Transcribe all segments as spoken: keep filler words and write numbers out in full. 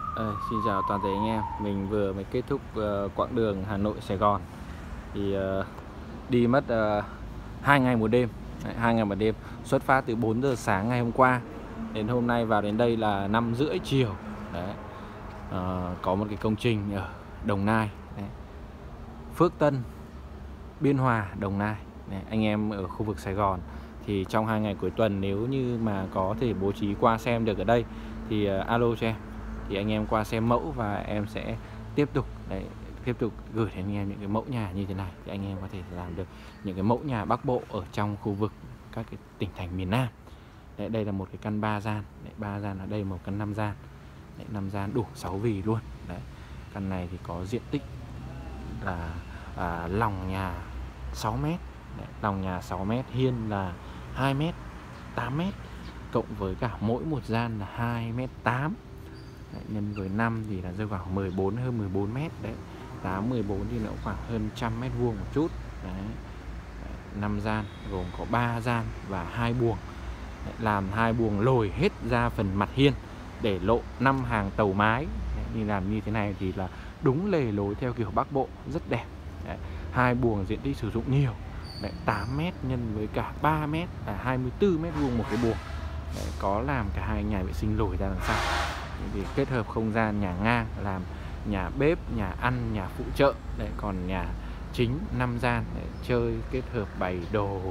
Ờ, Xin chào toàn thể anh em. Mình vừa mới kết thúc uh, quãng đường Hà Nội Sài Gòn. Thì uh, đi mất uh, hai ngày một đêm. Đấy, hai ngày một đêm. Xuất phát từ bốn giờ sáng ngày hôm qua đến hôm nay vào đến đây là năm rưỡi chiều. Đấy. Uh, có một cái công trình ở Đồng Nai, đấy. Phước Tân, Biên Hòa, Đồng Nai. Đấy, anh em ở khu vực Sài Gòn thì trong hai ngày cuối tuần nếu như mà có thể bố trí qua xem được ở đây thì uh, alo cho em, thì anh em qua xem mẫu và em sẽ tiếp tục đấy, tiếp tục gửi đến anh em những cái mẫu nhà như thế này thì anh em có thể làm được những cái mẫu nhà Bắc Bộ ở trong khu vực các cái tỉnh thành miền Nam. Đấy, đây là một cái căn ba gian, đấy, ba gian ở đây một căn năm gian, đấy, năm gian đủ sáu vì luôn. Đấy, căn này thì có diện tích là à, lòng nhà sáu mét, đấy, lòng nhà sáu mét, hiên là hai mét, tám mét, cộng với cả mỗi một gian là hai mét tám. Đấy, nhân với năm thì là rơi khoảng mười bốn, hơn mười bốn mét. Đấy, tám mười bốn thì nó khoảng hơn trăm mét vuông một chút. Đấy, năm gian gồm có ba gian và hai buồng. Đấy, làm hai buồng lồi hết ra phần mặt hiên để lộ năm hàng tàu mái. Đấy, như làm như thế này thì là đúng lề lối theo kiểu Bắc Bộ, rất đẹp. Đấy, hai buồng diện tích sử dụng nhiều. Đấy, tám mét nhân với cả ba mét là hai mươi tư mét vuông một cái buồng. Đấy, có làm cả hai nhà vệ sinh lồi ra đằng sau thì kết hợp không gian nhà ngang làm nhà bếp, nhà ăn, nhà phụ trợ. Đấy, còn nhà chính năm gian để chơi kết hợp bày đồ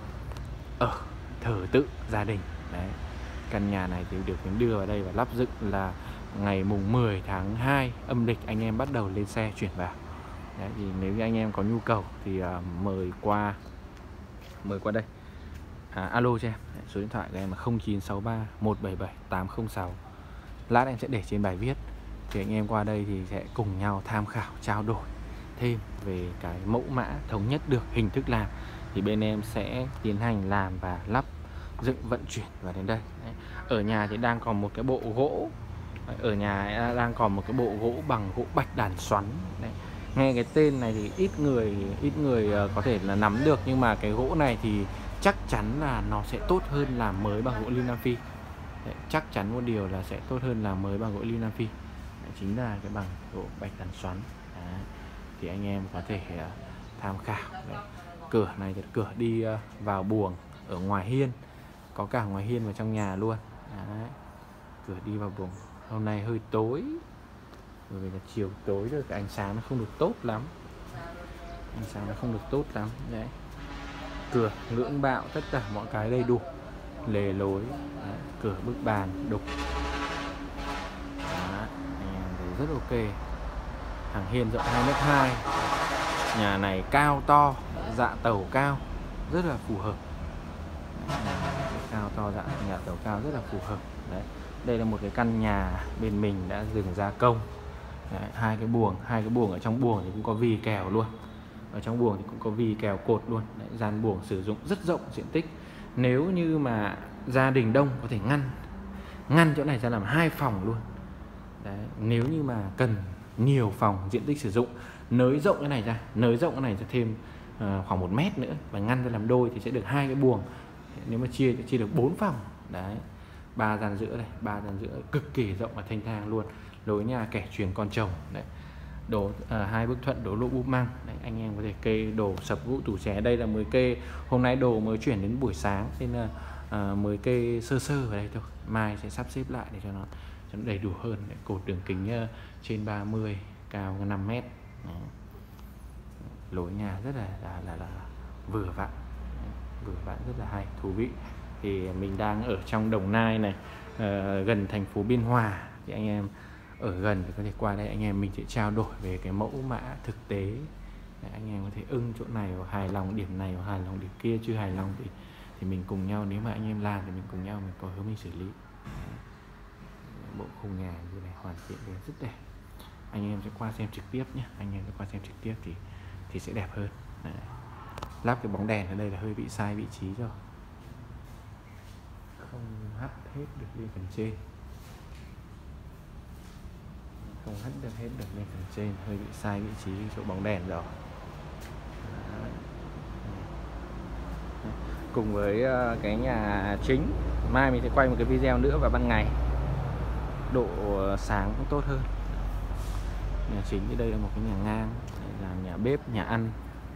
ở thờ tự gia đình. Đấy, căn nhà này thì được đưa vào đây và lắp dựng là ngày mùng mười tháng hai âm lịch, anh em bắt đầu lên xe chuyển vào. Đấy, thì nếu như anh em có nhu cầu thì uh, mời qua mời qua đây. À, alo cho em, số điện thoại của em là không chín sáu ba một bảy bảy tám không sáu. Lát em sẽ để trên bài viết, thì anh em qua đây thì sẽ cùng nhau tham khảo, trao đổi thêm về cái mẫu mã, thống nhất được hình thức làm thì bên em sẽ tiến hành làm và lắp dựng vận chuyển vào đến đây. Đấy. Ở nhà thì đang còn một cái bộ gỗ, ở nhà đang còn một cái bộ gỗ bằng gỗ bạch đàn xoắn. Đấy. Nghe cái tên này thì ít người ít người có thể là nắm được, nhưng mà cái gỗ này thì chắc chắn là nó sẽ tốt hơn làm mới bằng gỗ lim Nam Phi. Đấy, chắc chắn một điều là sẽ tốt hơn làm mới bằng gỗ lim Nam Phi. Đấy, chính là cái bằng gỗ bạch đàn xoắn. Đấy, thì anh em có thể uh, tham khảo. Đấy, cửa này thì cửa đi uh, vào buồng ở ngoài hiên, có cả ngoài hiên và trong nhà luôn. Đấy, cửa đi vào buồng. Hôm nay hơi tối, bởi vì là chiều tối rồi, cái ánh sáng nó không được tốt lắm, ánh sáng nó không được tốt lắm. Đấy, cửa lưỡng bạo, tất cả mọi cái đầy đủ, lề lối. Đấy, cửa bức bàn đục. Đấy, anh em thấy rất ok. Hàng hiên rộng hai mét hai, nhà này cao to, dạ tàu cao, rất là phù hợp. Đấy, cao to dạ nhà tàu cao rất là phù hợp. Đấy, đây là một cái căn nhà bên mình đã dừng gia công. Đấy, hai cái buồng, hai cái buồng ở trong buồng thì cũng có vì kèo luôn, ở trong buồng thì cũng có vì kèo cột luôn. Đấy, gian buồng sử dụng rất rộng diện tích. Nếu như mà gia đình đông có thể ngăn ngăn chỗ này ra làm hai phòng luôn. Đấy, nếu như mà cần nhiều phòng, diện tích sử dụng, nới rộng cái này ra, nới rộng cái này ra thêm uh, khoảng một mét nữa và ngăn ra làm đôi thì sẽ được hai cái buồng. Nếu mà chia thì chia được bốn phòng. Đấy, ba gian giữa này, ba gian giữa cực kỳ rộng và thanh thang luôn. Lối nhà kẻ truyền con chồng. Đấy, đồ uh, hai bức thuận, đổ lỗ búp măng. Đấy, anh em có thể kê đồ sập gỗ tủ chè. Đây là mới kê, hôm nay đồ mới chuyển đến buổi sáng nên là uh, mới kê sơ sơ vào đây thôi, mai sẽ sắp xếp lại để cho nó, cho nó đầy đủ hơn. Đấy, cột đường kính uh, trên ba mươi, cao năm mét. Đấy, lối nhà rất là là, là, là vừa vặn, vừa vặn rất là hay, thú vị. Thì mình đang ở trong Đồng Nai này, uh, gần thành phố Biên Hòa, thì anh em ở gần thì có thể qua đây, anh em mình sẽ trao đổi về cái mẫu mã thực tế. Đấy, anh em có thể ưng chỗ này hoặc hài lòng điểm này hoặc hài lòng điểm kia, chưa hài lòng thì thì mình cùng nhau, nếu mà anh em làm thì mình cùng nhau mình có hướng mình xử lý. Đấy, bộ khung nhà như này hoàn thiện rất đẹp. Anh em sẽ qua xem trực tiếp nhé, anh em sẽ qua xem trực tiếp thì thì sẽ đẹp hơn. Đấy, lắp cái bóng đèn ở đây là hơi bị sai vị trí rồi, không hắt hết được lên phần trên, không hắt được hết được lên phần trên, hơi bị sai vị trí chỗ bóng đèn rồi. Đấy. Cùng với cái nhà chính, mai mình sẽ quay một cái video nữa vào ban ngày. độ sáng cũng tốt hơn. Nhà chính thì đây là một cái nhà ngang, đây là nhà bếp, nhà ăn,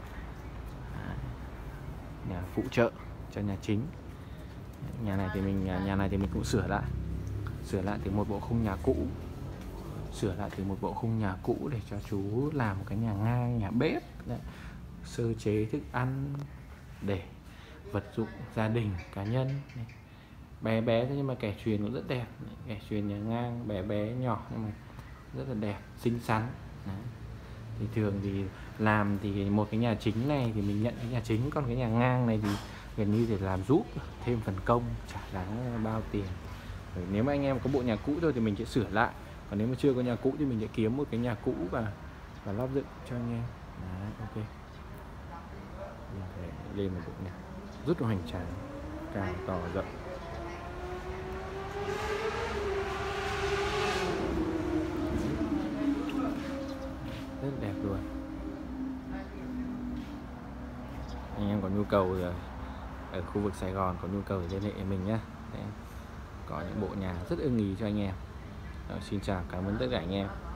nhà phụ trợ cho nhà chính. Nhà này thì mình nhà này thì mình cũng sửa lại, sửa lại từ một bộ khung nhà cũ, sửa lại từ một bộ khung nhà cũ để cho chú làm một cái nhà ngang, nhà bếp. Đấy. Sơ chế thức ăn, để vật dụng gia đình cá nhân. Đấy. Bé bé thế nhưng mà kẻ chuyền cũng rất đẹp. Đấy. Kẻ chuyền nhà ngang bé bé nhỏ nhưng mà rất là đẹp, xinh xắn. Đấy. Thì thường thì làm thì một cái nhà chính này thì mình nhận cái nhà chính, còn cái nhà ngang này thì gần như để làm giúp thêm phần công, chả đáng bao tiền. Bởi nếu mà anh em có bộ nhà cũ thôi thì mình sẽ sửa lại, còn nếu mà chưa có nhà cũ thì mình sẽ kiếm một cái nhà cũ và và lót dựng cho anh em. Đấy, ok. Mình phải lên một bộ nhà rất là hoành tráng, cao to rộng, rất đẹp luôn. Anh em có nhu cầu ở khu vực Sài Gòn có nhu cầu thì liên hệ mình nhé. Có những bộ nhà rất ưng ý cho anh em. Rồi, xin chào, cảm ơn tất cả anh em.